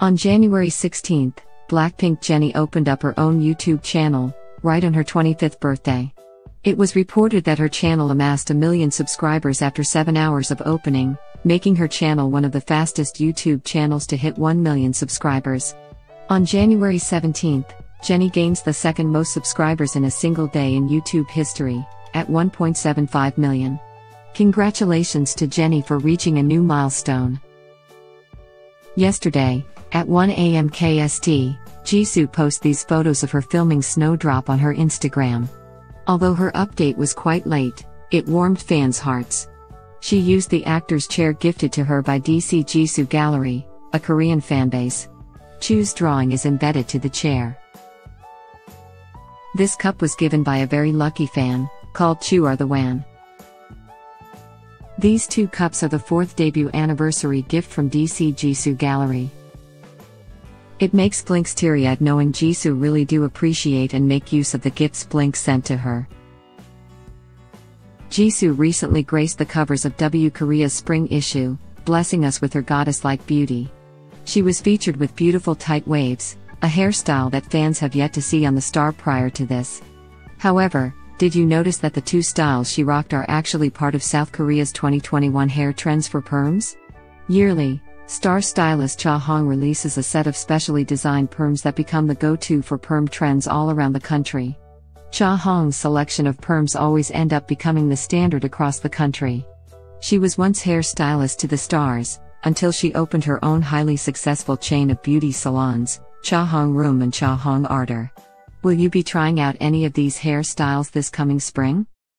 On January 16, Blackpink Jennie opened up her own YouTube channel, right on her 25th birthday. It was reported that her channel amassed 1 million subscribers after 7 hours of opening, making her channel one of the fastest YouTube channels to hit 1 million subscribers. On January 17, Jennie gains the second most subscribers in a single day in YouTube history, at 1.75 million. Congratulations to Jennie for reaching a new milestone. Yesterday, at 1 a.m. KST, Jisoo posted these photos of her filming Snowdrop on her Instagram. Although her update was quite late, it warmed fans' hearts. She used the actor's chair gifted to her by DC Jisoo Gallery, a Korean fanbase. Chu's drawing is embedded to the chair. This cup was given by a very lucky fan, called Chu Are The Wan. These two cups are the 4th debut anniversary gift from DC Jisoo Gallery. It makes Blink's teary-eyed knowing Jisoo really do appreciate and make use of the gifts Blink sent to her. Jisoo recently graced the covers of W Korea's spring issue, blessing us with her goddess-like beauty. She was featured with beautiful tight waves, a hairstyle that fans have yet to see on the star prior to this. However, did you notice that the two styles she rocked are actually part of South Korea's 2021 hair trends for perms? Yearly, star stylist Cha Hong releases a set of specially designed perms that become the go-to for perm trends all around the country. Cha Hong's selection of perms always end up becoming the standard across the country. She was once hairstylist to the stars, until she opened her own highly successful chain of beauty salons, Cha Hong Room and Cha Hong Arter. Will you be trying out any of these hairstyles this coming spring?